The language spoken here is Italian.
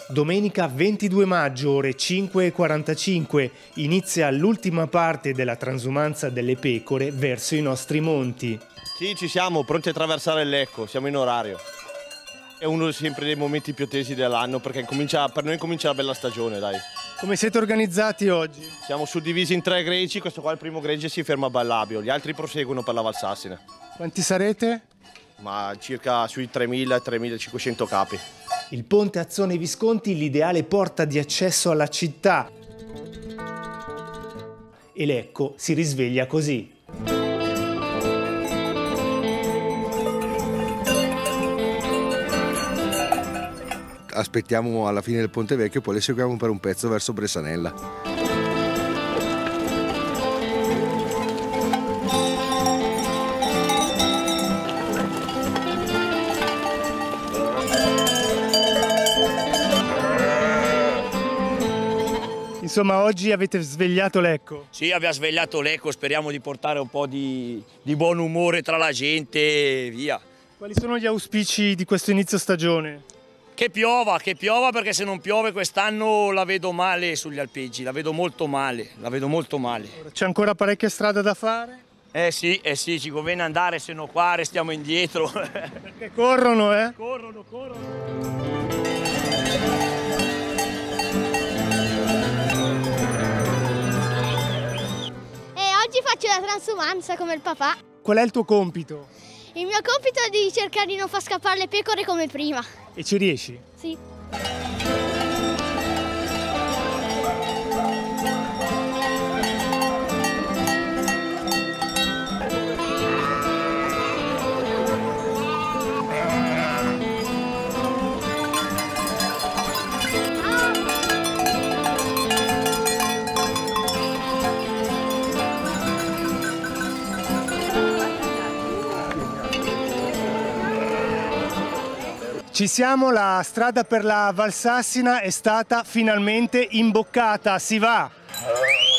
Domenica 22 maggio, ore 5:45, inizia l'ultima parte della transumanza delle pecore verso i nostri monti. Sì, ci siamo, pronti a attraversare il Lecco, siamo in orario. È uno sempre dei momenti più tesi dell'anno perché per noi comincia la bella stagione, dai. Come siete organizzati oggi? Siamo suddivisi in 3 greggi, questo qua è il primo gregge, si ferma a Ballabio, gli altri proseguono per la Valsassina. Quanti sarete? Ma circa sui 3.000-3.500 capi. Il ponte Azzone Visconti, l'ideale porta di accesso alla città. E Lecco si risveglia così. Aspettiamo alla fine del Ponte Vecchio e poi le seguiamo per un pezzo verso Bressanella. Insomma, oggi avete svegliato Lecco? Sì, abbiamo svegliato Lecco, speriamo di portare un po' di buon umore tra la gente e via. Quali sono gli auspici di questo inizio stagione? Che piova perché se non piove quest'anno la vedo male sugli alpeggi, la vedo molto male, C'è ancora parecchia strada da fare? Sì, ci conviene andare, se no qua restiamo indietro. Perché corrono, eh? Corrono. Oggi faccio la transumanza come il papà. Qual è il tuo compito? Il mio compito è di cercare di non far scappare le pecore come prima. E ci riesci? Sì. Ci siamo, la strada per la Valsassina è stata finalmente imboccata, si va!